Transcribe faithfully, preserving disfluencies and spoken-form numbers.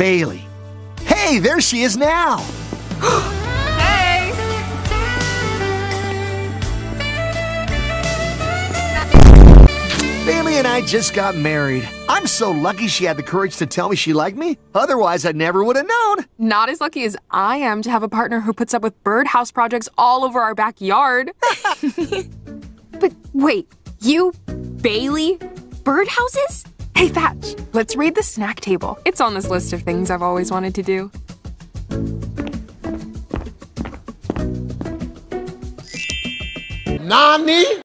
Bailey. Hey, there she is now. Hey! Bailey and I just got married. I'm so lucky she had the courage to tell me she liked me. Otherwise, I never would have known. Not as lucky as I am to have a partner who puts up with birdhouse projects all over our backyard. But wait, you, Bailey, birdhouses? Hey, Thatch, let's raid the snack table. It's on this list of things I've always wanted to do. Nani?